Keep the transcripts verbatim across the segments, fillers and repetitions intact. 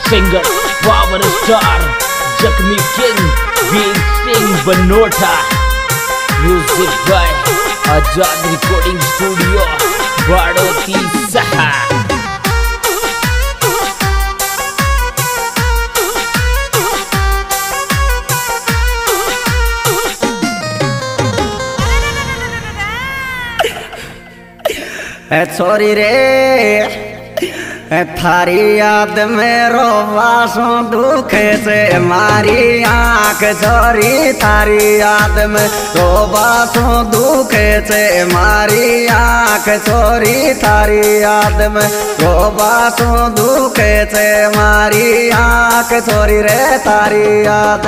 Singer power star जख्मी king Veer Singh Banota. Music by Azad recording studio Baroti सहा। छोरी रे थारी याद में रोवासू दुख से मारी आँख छोरी, थारी याद में रोवासू दुख से मारी आँख छोरी, थारी याद में रोवासू दुख से मारी आँख छोरी रे थारी याद।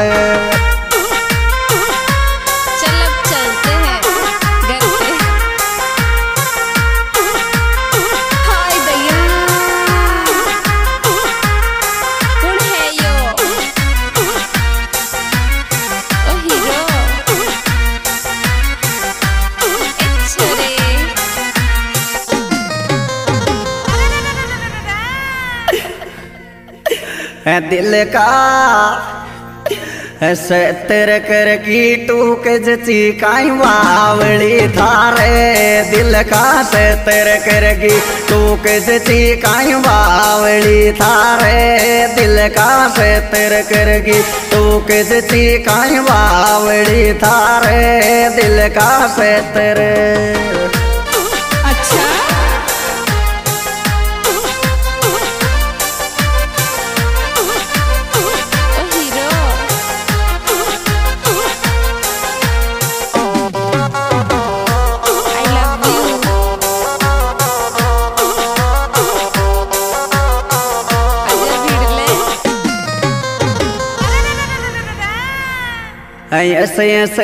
दिल का से तेरे कर की टूक जची काई बावली थारे, दिल का से तेरे कर की टूक जची काई बावली थारे, दिल का से तेरे कर की टूक जची काई बावली थारे, दिल का से तेरे। ऐसे ऐसे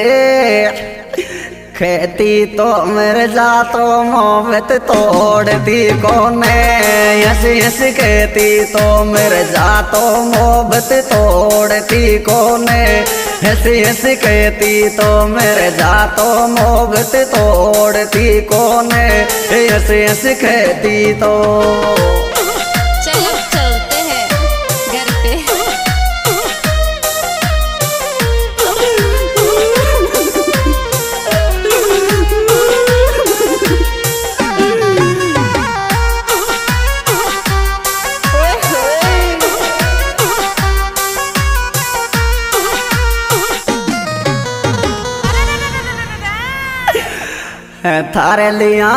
खेती तो मेरे जा तो मोहब्बत तोड़ती कोने, ऐसे ऐसे खेती तो मेरे जा तो मोहब्बत तोड़ती कोने, ऐसे ऐसे खेती तो मेरे जा तो मोहब्बत तोड़ती कोने, ऐसे ऐसे खेती तो। थारे लिया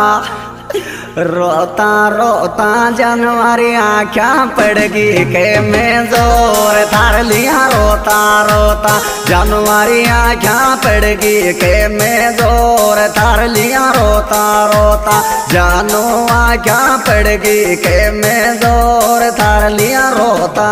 रोता रोता जनवरी आँखा पड़गी के मैं जोर, थारे लिया रोता रोता जनवरी आँखा पड़गी के मैं जोर, थारे लिया रोता रोता जानो आँखा पड़गी के मैं जोर, थारे लिया रोता।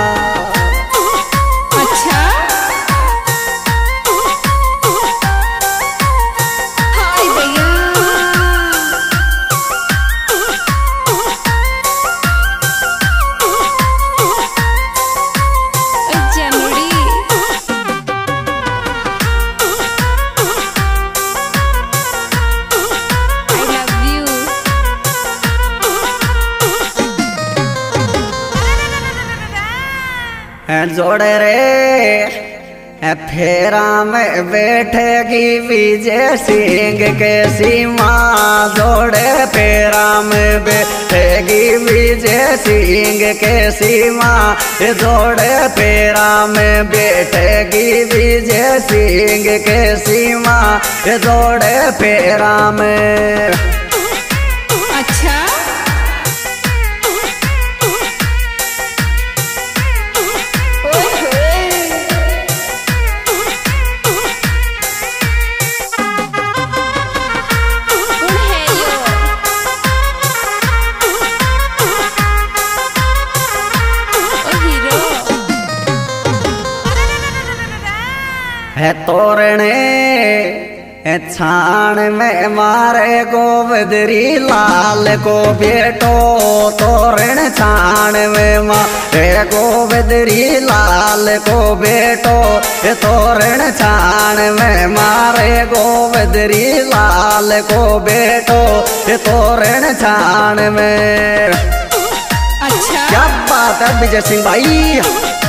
जोड़े रे फेरा में बैठेगी विजय सिंह के सीमा, जोड़े फेरा में बैठेगी विजय सिंह के सीमा, जोड़े फेरा में बैठेगी विजय सिंह के सीमा, जोड़े फेरा में। है तोरणे छाण में मारे गोबदरी लाल को बेटो, तोरण छाण में मारे गोबदरी लाल को बेटो, तोरण छाण में मारे गोबदरी लाल को बेटो, तोरण छाण में। अच्छा क्या बात बात है विजय सिंह भाई।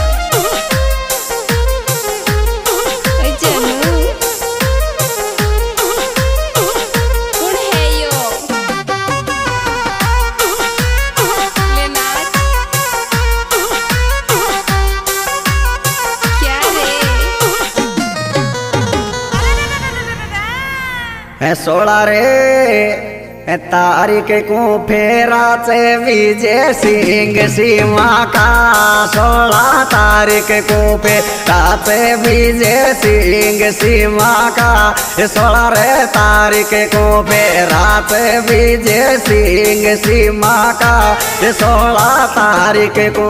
सोला रे तारीख को फेरा से विजय सिंह सीमा का, सोलह तारीख को फेरा से विजय सिंह सीमा का, सोलह रे तारीख को फेरा से विजय सिंह सीमा का, सोलह तारीख को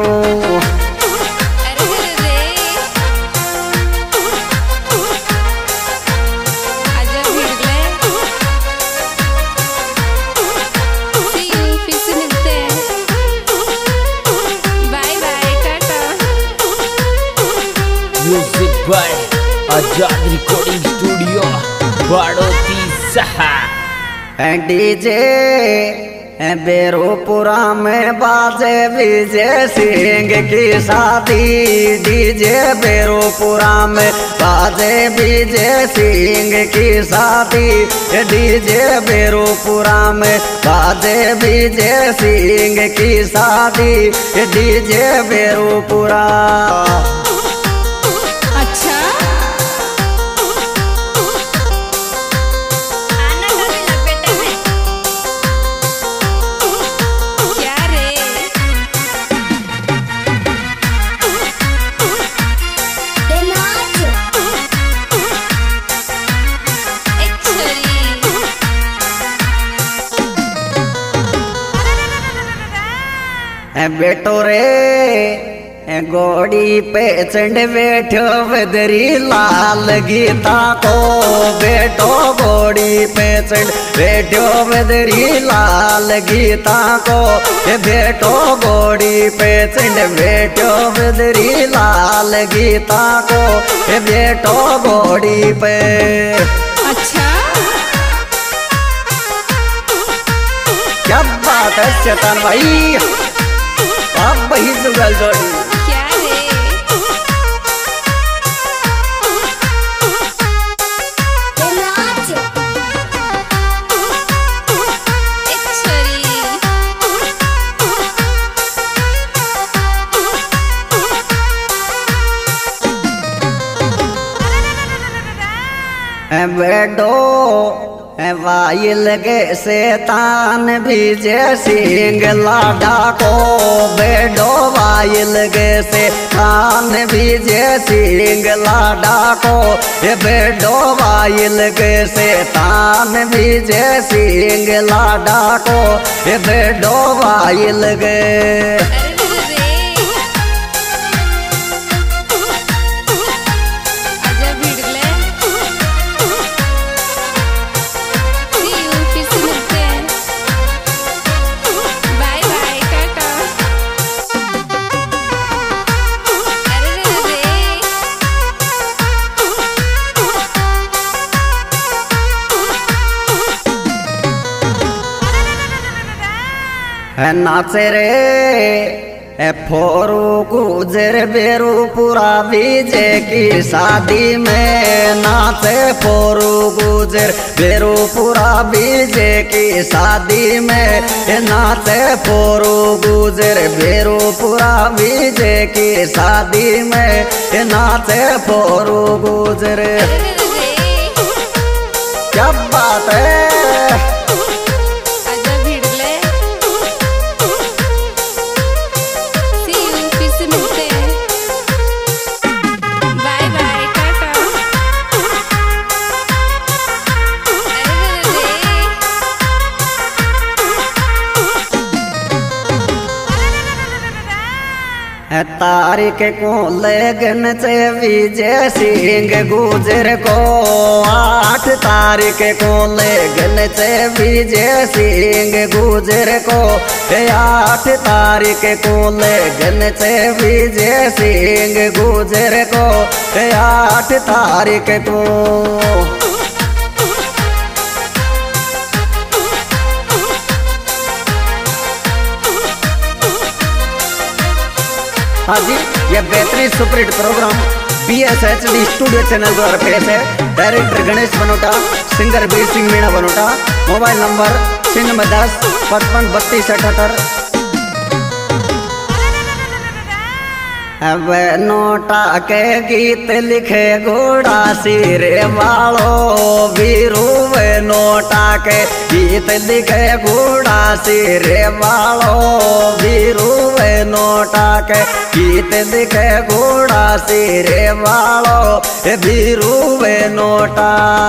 music by Azad recording studio Baroti सहा। डीजे बेरोपुरा में बाजे विजय सिंह की शादी, डीजे बेरोपुरा में बाजे विजय सिंह की शादी, डीजे बेरोपुरा में बाजे विजय सिंह की शादी, डीजे बेरोपुरा। बेटो रे गोड़ी पे चंड बैठो बदरी लाल गीता को, बेटो गोड़ी पे चंड बैठो बदरी लाल गीता को, बेटो गोड़ी पे चंड बैठो बदरी लाल गीता को, बेटो गोड़ी पे। अच्छा क्या बात है चेतन भाई, आप वही जुगल जोड़ी। क्या रे बेडो वाइल गे शैतान विजय सिंह लाडा को, बेडो वाइल गे शैतान विजय सिंह लाडा को, बेडो वाइल गे शैतान विजय सिंह लाडा को, बेडो वाइल गे। नाचे रे फोरू गुजर बेरूपुरा विजय की शादी में, नाचे फोरू गुजर बेरूपुरा विजय की शादी में, नाचे फोरू गुजर बेरूपुरा विजय की शादी में, नाचे फोरू गुजर। क्या बात है तारीख को लगन से विजय सिंह गुजर को, आठ तारीख को लगन से विजय सिंह गुजर को, आठ तारीख को लगन से विजय सिंह गुजर को, आठ तारीख को। हाँ जी, ये बेहतरीन superhit program B S H D studio channel द्वारा पेश है। Director Ganesh Banota, singer Veer Singh Meena Banota. Mobile number छिन्नवे दस पचपन बत्तीस अठहत्तर। अब नोटा के गीत लिखे घोड़ा सिरे वालो वीरू वे नोटा के गीत लिखे घोड़ा सिरे वालो वीरू वे नोटा के गीत लिखे घोड़ा सिरे वालो वीरू वे नोटा।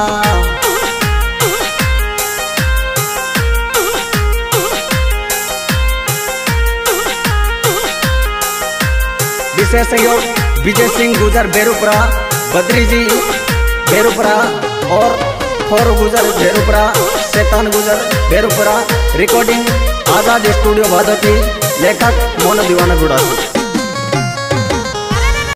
विशेष सहयोग विजय सिंह गुजर बेरुपुरा, बद्री जी बेरुपुरा और फोर गुजर बेरुपुरा, शैतान गुजर बेरुपुरा। रिकॉर्डिंग आजाद स्टूडियो भादोती। लेखक मोहन दीवाना गुड़ा।